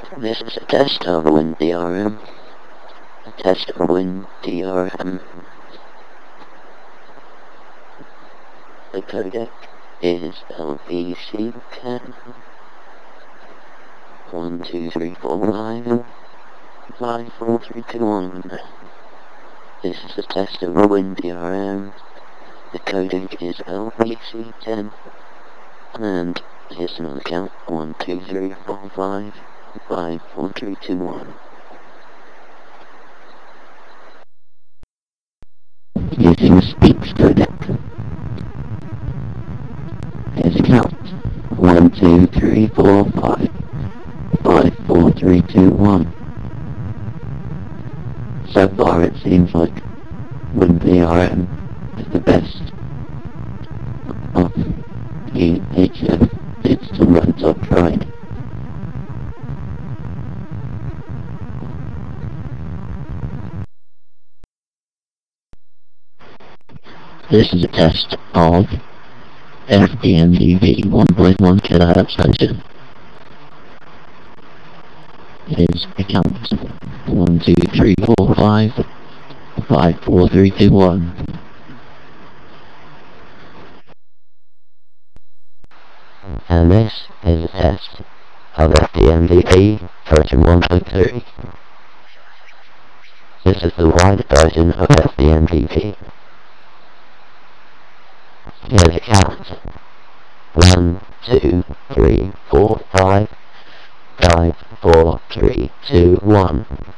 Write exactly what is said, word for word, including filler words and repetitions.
This is a test of WinDRM. A test of WinDRM. The codec is L V C ten. one two three four five five four three two one. This is a test of WinDRM. The codec is L V C ten. And here's another count. one two three four five five four three two one. Using SPEEX codec. Here's a count. one two three four five five four three two one. So far it seems like WinDRM is the best of the H F digital runs I've tried. This is a test of F D M D V one point one kilohertz engine. Is a count. one two three four five five four three two one. And this is a test of F D M D V version one point three. This is the wide version of F D M D V. Here's a count. one, two, three, four, five, five, four, three, two, one.